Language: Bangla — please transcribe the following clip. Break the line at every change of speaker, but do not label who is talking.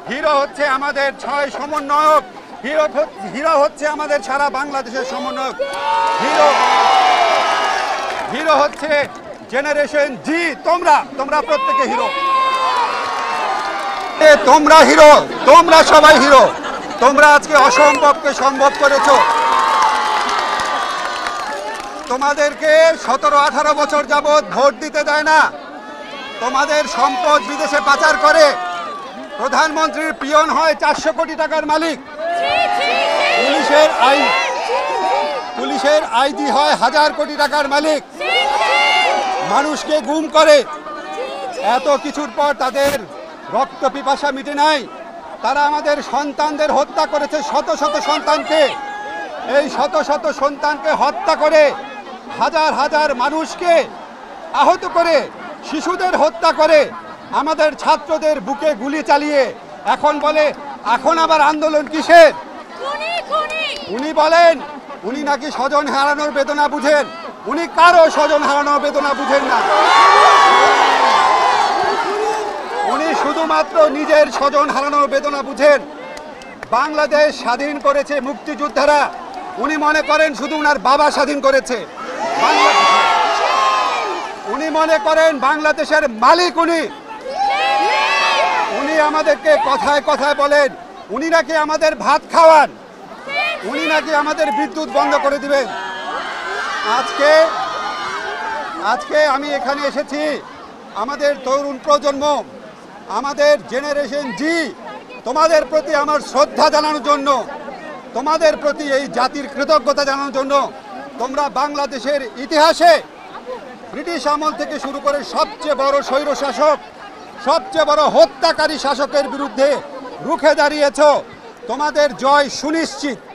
হিরো হচ্ছে আমাদের 6 সমন্বয়ক, হিরো হচ্ছে আমাদের সারা বাংলাদেশের সমন্বয়ক। হিরো হচ্ছে জেনারেশন জি। তোমরা প্রত্যেকে হিরো, তোমরা হিরো, তোমরা সবাই হিরো। তোমরা আজকে অসম্ভবকে সম্ভব করেছো। তোমাদেরকে 17-18 বছর যাবৎ ভোট দিতে দেয় না, তোমাদের সম্পদ বিদেশে পাচার করে। প্রধানমন্ত্রীর পিয়ন হয় 400 কোটি টাকার মালিক, পুলিশের আইজি হয় 1000 কোটি টাকার মালিক, মানুষকে গুম করে। এত কিছুর পর তাদের রক্ত পিপাসা মিটে নাই। তারা আমাদের সন্তানদের হত্যা করেছে, শত শত সন্তানকে। এই শত শত সন্তানকে হত্যা করে, হাজার হাজার মানুষকে আহত করে, শিশুদের হত্যা করে, আমাদের ছাত্রদের বুকে গুলি চালিয়ে এখন বলে এখন আবার আন্দোলন কিসের? উনি বলেন উনি নাকি স্বজন হারানোর বেদনা বুঝেন। উনি কারো স্বজন হারানোর বেদনা বুঝেন না। উনি শুধুমাত্র নিজের স্বজন হারানোর বেদনা বুঝেন। বাংলাদেশ স্বাধীন করেছে মুক্তিযোদ্ধারা। উনি মনে করেন শুধু উনার বাবা স্বাধীন করেছে। উনি মনে করেন বাংলাদেশের মালিক উনি। উনি আমাদেরকে কথায় কথায় বলেন উনি নাকি আমাদের ভাত খাওয়ান, উনি নাকি আমাদের বিদ্যুৎ বন্ধ করে দিবেন। আজকে আমি এখানে এসেছি আমাদের তরুণ প্রজন্ম, আমাদের জেনারেশন জি, তোমাদের প্রতি আমার শ্রদ্ধা জানানোর জন্য, তোমাদের প্রতি এই জাতির কৃতজ্ঞতা জানানোর জন্য। তোমরা বাংলাদেশের ইতিহাসে ব্রিটিশ আমল থেকে শুরু করে সবচেয়ে বড় স্বৈরশাসক, সবচেয়ে বড় হত্যাকারী শাসকের বিরুদ্ধে রুখে দাঁড়িয়েছ। তোমাদের জয় সুনিশ্চিত।